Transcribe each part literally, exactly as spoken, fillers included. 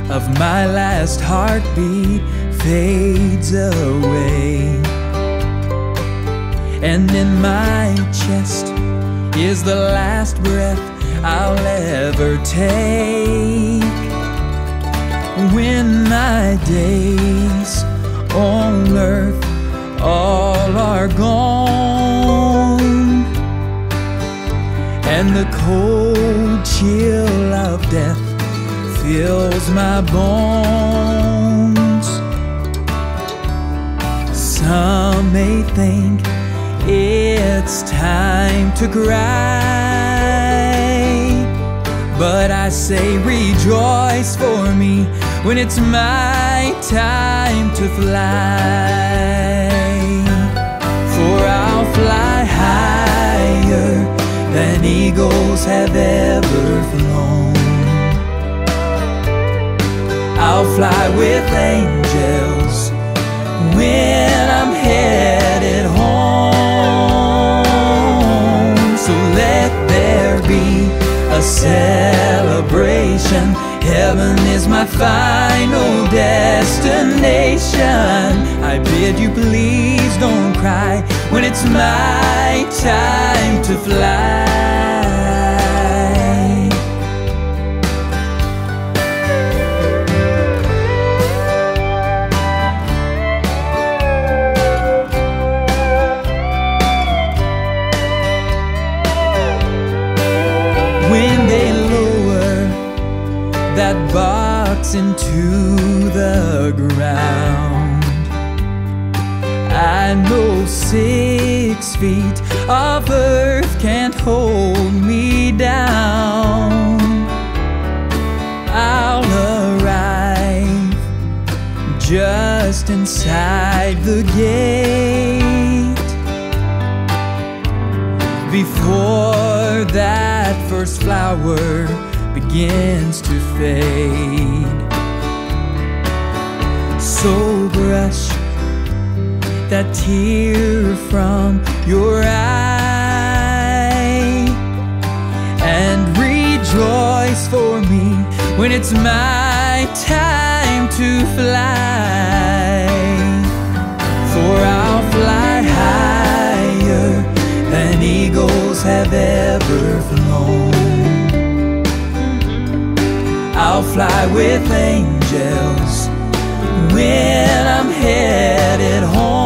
of my last heartbeat fades away, and in my chest is the last breath I'll ever take. When my days on earth all are gone, and the cold chill of death fills my bones, some may think it's time to cry, but I say rejoice for me when it's my time to fly. For I'll fly higher than eagles have ever flown. I'll fly with angels when I'm headed home. So let there be a celebration. Heaven is my final destination. I bid you please don't cry when it's my time to fly. When they lower that box into the ground, I know six feet of earth can't hold me down. I'll arrive just inside the gate before that first flower begins to fade. So brush that tear from your eye and rejoice for me when it's my time to fly. For I'll fly higher than eagles have ever flown. I'll fly with angels when I'm headed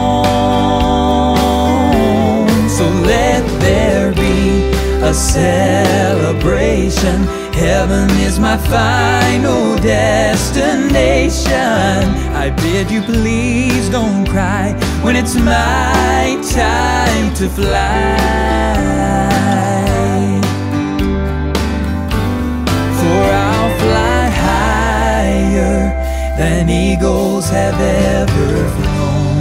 home. So let there be a celebration. Heaven is my final destination. I bid you please don't cry when it's my time to fly. For I'll fly higher than eagles have ever flown.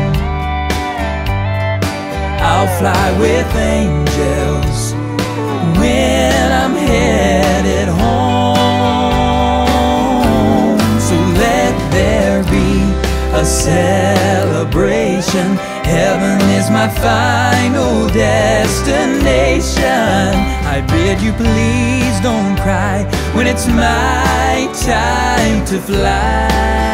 I'll fly with angels when I'm headed home. So let there be a celebration. Heaven is my final destination. I bid you please don't cry when it's my time to fly.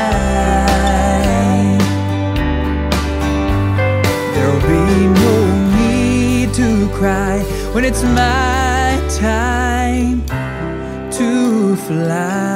There'll be no need to cry when it's my time to fly.